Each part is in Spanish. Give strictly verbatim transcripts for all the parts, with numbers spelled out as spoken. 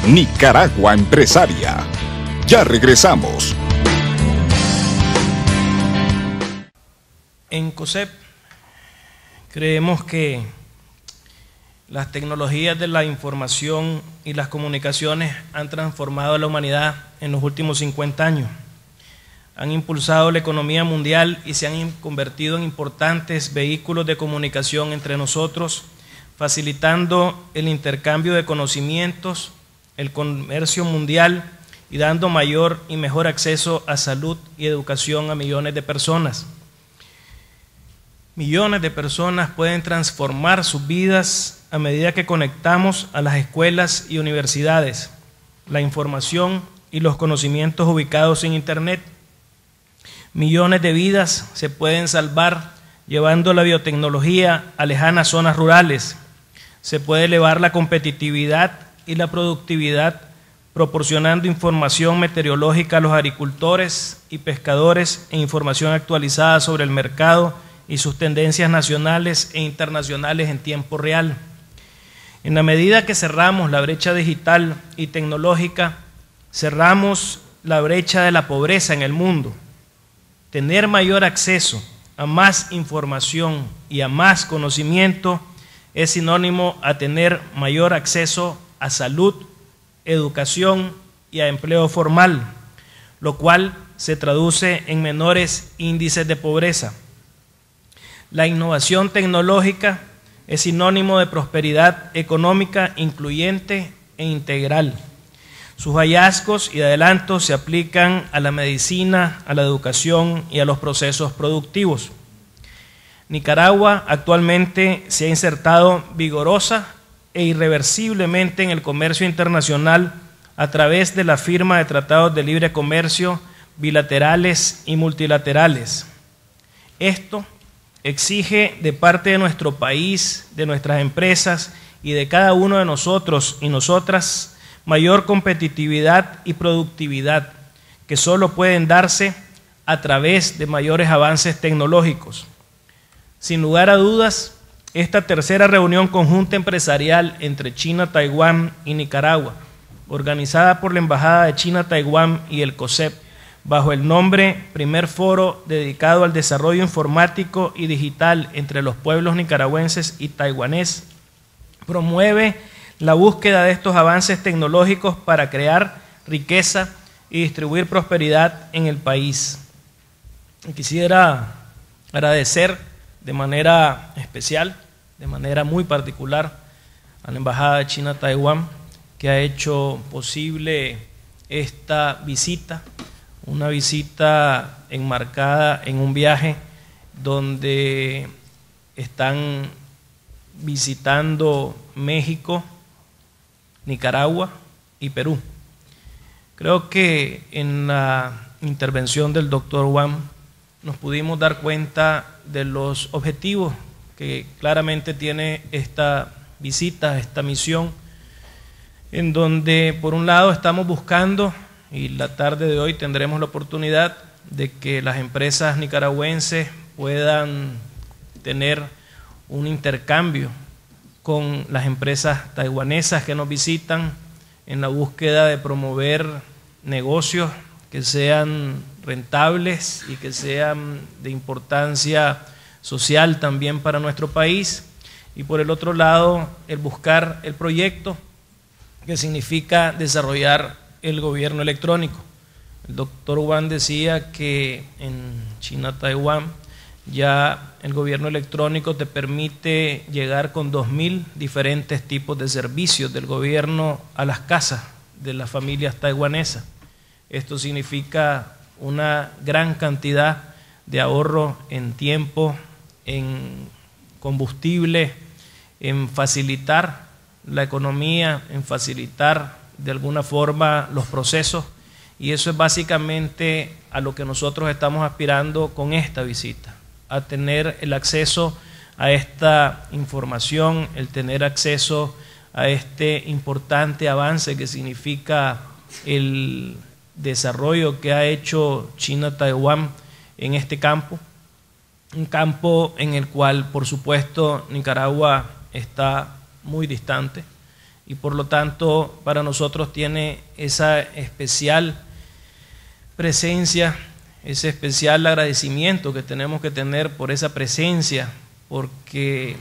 Nicaragua Empresaria. Ya regresamos. En COSEP creemos que las tecnologías de la información y las comunicaciones han transformado a la humanidad en los últimos cincuenta años. Han impulsado la economía mundial y se han convertido en importantes vehículos de comunicación entre nosotros, facilitando el intercambio de conocimientos, el comercio mundial y dando mayor y mejor acceso a salud y educación a millones de personas. Millones de personas pueden transformar sus vidas a medida que conectamos a las escuelas y universidades, la información y los conocimientos ubicados en Internet. Millones de vidas se pueden salvar llevando la biotecnología a lejanas zonas rurales. Se puede elevar la competitividad y la productividad proporcionando información meteorológica a los agricultores y pescadores e información actualizada sobre el mercado y sus tendencias nacionales e internacionales en tiempo real. En la medida que cerramos la brecha digital y tecnológica, cerramos la brecha de la pobreza en el mundo. Tener mayor acceso a más información y a más conocimiento es sinónimo a tener mayor acceso a salud, educación y a empleo formal, lo cual se traduce en menores índices de pobreza. La innovación tecnológica es sinónimo de prosperidad económica incluyente e integral. Sus hallazgos y adelantos se aplican a la medicina, a la educación y a los procesos productivos. Nicaragua actualmente se ha insertado vigorosa e irreversiblemente en el comercio internacional a través de la firma de tratados de libre comercio bilaterales y multilaterales. Esto exige de parte de nuestro país, de nuestras empresas y de cada uno de nosotros y nosotras mayor competitividad y productividad que solo pueden darse a través de mayores avances tecnológicos. Sin lugar a dudas, esta tercera reunión conjunta empresarial entre China, Taiwán y Nicaragua, organizada por la Embajada de China, Taiwán y el COSEP, bajo el nombre Primer Foro dedicado al desarrollo informático y digital entre los pueblos nicaragüenses y taiwanés, promueve la búsqueda de estos avances tecnológicos para crear riqueza y distribuir prosperidad en el país. Quisiera agradecer de manera especial, de manera muy particular, a la Embajada de China, Taiwán, que ha hecho posible esta visita, una visita enmarcada en un viaje donde están visitando México, Nicaragua y Perú. Creo que en la intervención del doctor Wang nos pudimos dar cuenta de los objetivos que claramente tiene esta visita, esta misión, en donde por un lado estamos buscando, y la tarde de hoy tendremos la oportunidad de que las empresas nicaragüenses puedan tener un intercambio con las empresas taiwanesas que nos visitan en la búsqueda de promover negocios que sean rentables y que sean de importancia social también para nuestro país. Y por el otro lado, el buscar el proyecto que significa desarrollar el gobierno electrónico. El doctor Wang decía que en China, Taiwán, ya el gobierno electrónico te permite llegar con dos mil diferentes tipos de servicios del gobierno a las casas de las familias taiwanesas. Esto significa una gran cantidad de ahorro en tiempo, en combustible, en facilitar la economía, en facilitar de alguna forma los procesos, y eso es básicamente a lo que nosotros estamos aspirando con esta visita, a tener el acceso a esta información, el tener acceso a este importante avance que significa el desarrollo que ha hecho China-Taiwán en este campo, un campo en el cual por supuesto Nicaragua está muy distante, y por lo tanto para nosotros tiene esa especial presencia, ese especial agradecimiento que tenemos que tener por esa presencia, porque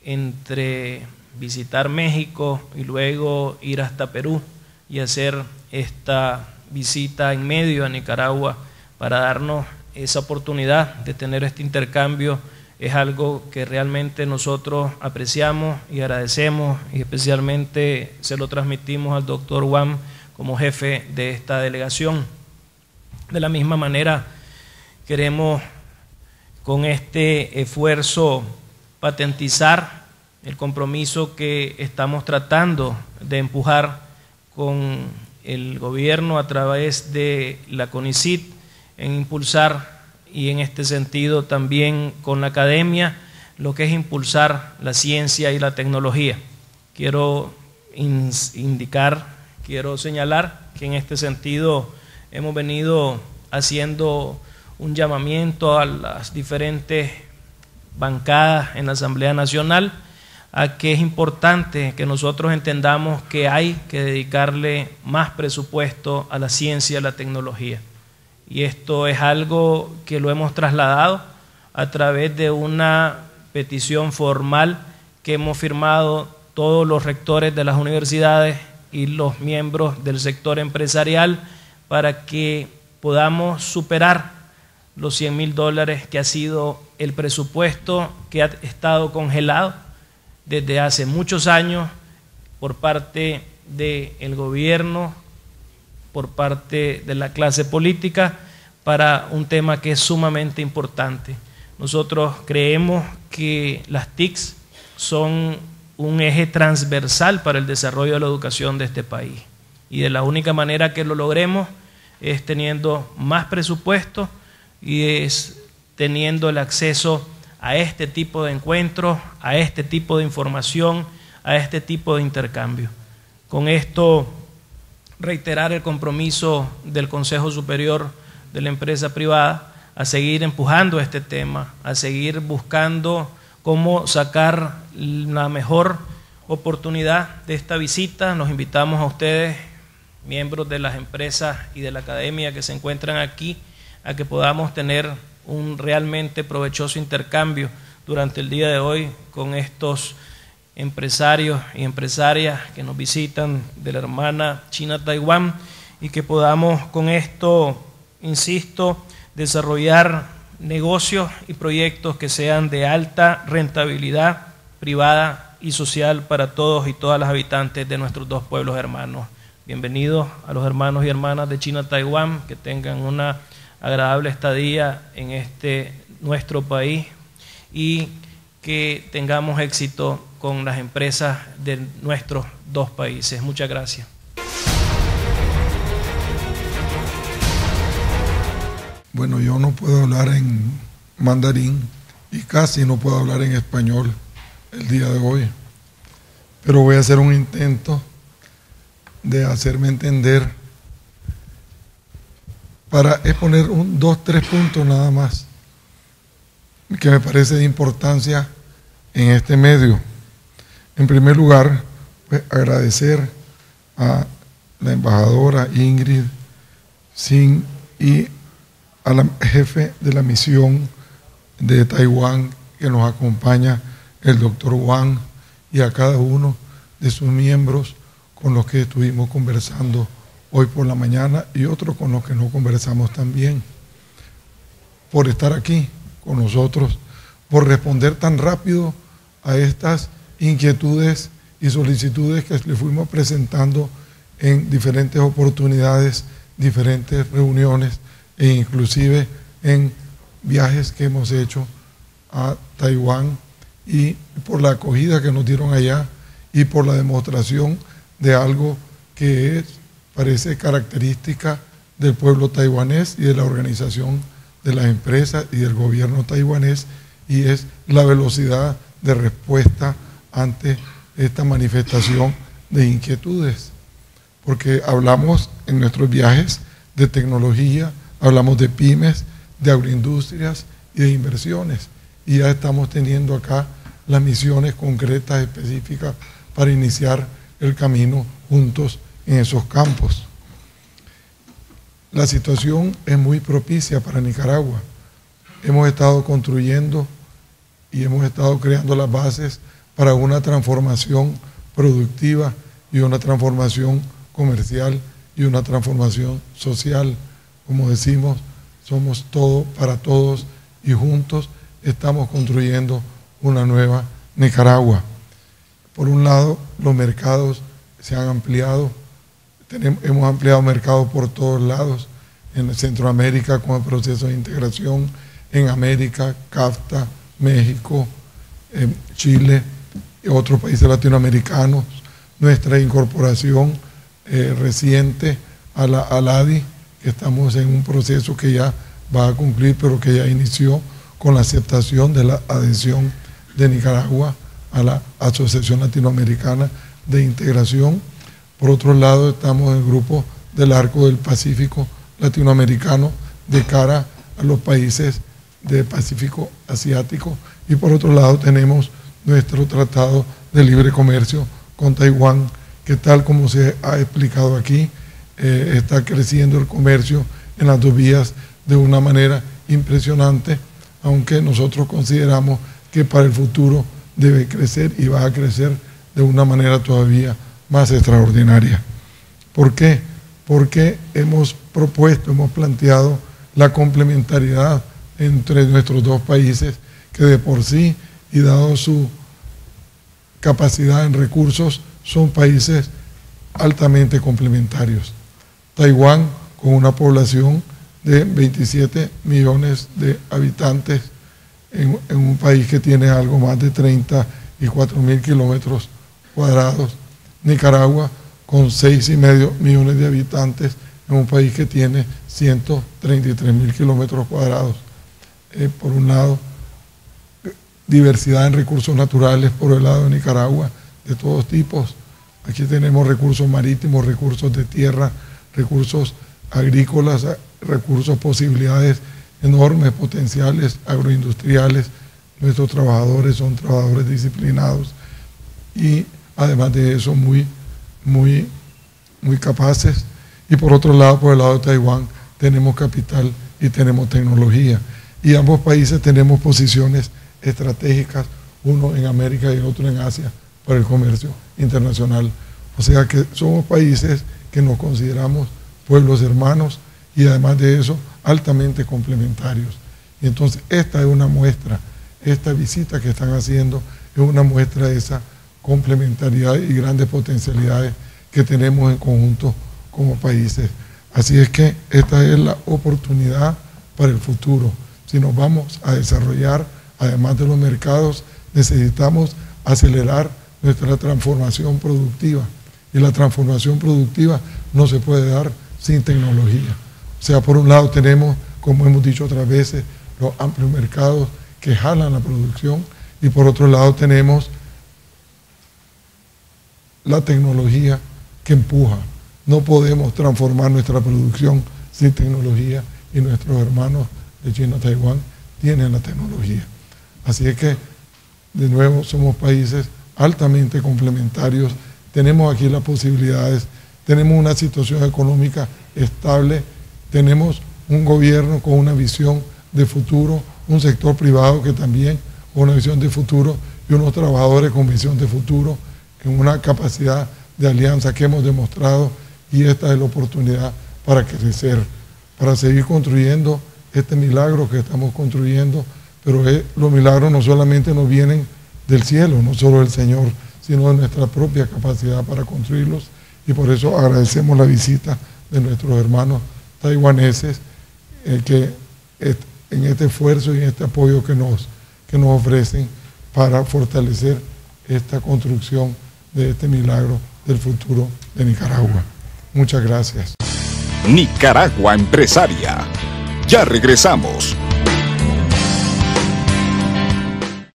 entre visitar México y luego ir hasta Perú y hacer esta visita en medio a Nicaragua para darnos esa oportunidad de tener este intercambio es algo que realmente nosotros apreciamos y agradecemos, y especialmente se lo transmitimos al doctor Juan como jefe de esta delegación. De la misma manera, queremos con este esfuerzo patentizar el compromiso que estamos tratando de empujar con el gobierno a través de la CONICYT en impulsar, y en este sentido también con la academia, lo que es impulsar la ciencia y la tecnología. Quiero indicar, quiero señalar que en este sentido hemos venido haciendo un llamamiento a las diferentes bancadas en la Asamblea Nacional a que es importante que nosotros entendamos que hay que dedicarle más presupuesto a la ciencia y a la tecnología. Y esto es algo que lo hemos trasladado a través de una petición formal que hemos firmado todos los rectores de las universidades y los miembros del sector empresarial para que podamos superar los cien mil dólares que ha sido el presupuesto que ha estado congelado desde hace muchos años por parte del gobierno, por parte de la clase política, para un tema que es sumamente importante. Nosotros creemos que las T I Cs son un eje transversal para el desarrollo de la educación de este país, y de la única manera que lo logremos es teniendo más presupuesto y es teniendo el acceso a este tipo de encuentros, a este tipo de información, a este tipo de intercambio. Con esto, reiterar el compromiso del Consejo Superior de la Empresa Privada a seguir empujando este tema, a seguir buscando cómo sacar la mejor oportunidad de esta visita. Nos invitamos a ustedes, miembros de las empresas y de la academia que se encuentran aquí, a que podamos tener un realmente provechoso intercambio durante el día de hoy con estos empresarios y empresarias que nos visitan de la hermana China-Taiwán, y que podamos con esto, insisto, desarrollar negocios y proyectos que sean de alta rentabilidad privada y social para todos y todas las habitantes de nuestros dos pueblos hermanos. Bienvenidos a los hermanos y hermanas de China-Taiwán, que tengan una agradable estadía en este nuestro país y que tengamos éxito con las empresas de nuestros dos países. Muchas gracias. Bueno, yo no puedo hablar en mandarín y casi no puedo hablar en español el día de hoy, pero voy a hacer un intento de hacerme entender para exponer un, dos, tres puntos nada más que me parece de importancia en este medio. En primer lugar, pues, agradecer a la embajadora Ingrid Sin y a la jefe de la misión de Taiwán que nos acompaña, el doctor Wang, y a cada uno de sus miembros con los que estuvimos conversando hoy por la mañana y otros con los que no conversamos también, por estar aquí con nosotros, por responder tan rápido a estas inquietudes y solicitudes que le fuimos presentando en diferentes oportunidades, diferentes reuniones e inclusive en viajes que hemos hecho a Taiwán, y por la acogida que nos dieron allá y por la demostración de algo que es, parece característica del pueblo taiwanés y de la organización de las empresas y del gobierno taiwanés, y es la velocidad de respuesta ante esta manifestación de inquietudes. Porque hablamos en nuestros viajes de tecnología, hablamos de pymes, de agroindustrias y de inversiones, y ya estamos teniendo acá las misiones concretas, específicas, para iniciar el camino juntos en esos campos. La situación es muy propicia para Nicaragua. Hemos estado construyendo y hemos estado creando las bases para una transformación productiva y una transformación comercial y una transformación social. Como decimos, somos todo para todos y juntos estamos construyendo una nueva Nicaragua. Por un lado, los mercados se han ampliado, tenemos, hemos ampliado mercados por todos lados, en Centroamérica con el proceso de integración, en América, CAFTA, México, eh, Chile y otros países latinoamericanos, nuestra incorporación eh, reciente a la, a la A D I, que estamos en un proceso que ya va a concluir, pero que ya inició con la aceptación de la adhesión de Nicaragua a la Asociación Latinoamericana de Integración. Por otro lado, estamos en el grupo del Arco del Pacífico Latinoamericano de cara a los países del Pacífico Asiático, y por otro lado tenemos nuestro Tratado de Libre Comercio con Taiwán, que tal como se ha explicado aquí, eh, está creciendo el comercio en las dos vías de una manera impresionante, aunque nosotros consideramos que para el futuro debe crecer y va a crecer de una manera todavía más extraordinaria. ¿Por qué? Porque hemos propuesto, hemos planteado la complementariedad entre nuestros dos países, que de por sí y dado su capacidad en recursos son países altamente complementarios. Taiwán, con una población de veintisiete millones de habitantes, en, en un país que tiene algo más de treinta y cuatro mil kilómetros cuadrados. Nicaragua, con seis y medio millones de habitantes, en un país que tiene ciento treinta y tres mil kilómetros cuadrados. Eh, por un lado, diversidad en recursos naturales por el lado de Nicaragua, de todos tipos. Aquí tenemos recursos marítimos, recursos de tierra, recursos agrícolas, recursos, posibilidades enormes, potenciales agroindustriales. Nuestros trabajadores son trabajadores disciplinados y además de eso muy, muy, muy capaces. Y por otro lado, por el lado de Taiwán, tenemos capital y tenemos tecnología. Y ambos países tenemos posiciones estratégicas, uno en América y el otro en Asia, para el comercio internacional. O sea que somos países que nos consideramos pueblos hermanos y además de eso altamente complementarios. Y entonces esta es una muestra, esta visita que están haciendo es una muestra de esa complementariedad y grandes potencialidades que tenemos en conjunto como países. Así es que esta es la oportunidad para el futuro. Si nos vamos a desarrollar, además de los mercados, necesitamos acelerar nuestra transformación productiva. Y la transformación productiva no se puede dar sin tecnología. O sea, por un lado tenemos, como hemos dicho otras veces, los amplios mercados que jalan la producción, y por otro lado tenemos la tecnología que empuja. No podemos transformar nuestra producción sin tecnología, y nuestros hermanos de China, Taiwán, tienen la tecnología. Así es que, de nuevo, somos países altamente complementarios, tenemos aquí las posibilidades, tenemos una situación económica estable, tenemos un gobierno con una visión de futuro, un sector privado que también con una visión de futuro y unos trabajadores con visión de futuro, en una capacidad de alianza que hemos demostrado, y esta es la oportunidad para crecer, para seguir construyendo este milagro que estamos construyendo, pero es, los milagros no solamente nos vienen del cielo, no solo del Señor, sino de nuestra propia capacidad para construirlos, y por eso agradecemos la visita de nuestros hermanos taiwaneses, eh, que et, en este esfuerzo y en este apoyo que nos, que nos ofrecen para fortalecer esta construcción de este milagro del futuro de Nicaragua. Muchas gracias. Nicaragua Empresaria. Ya regresamos.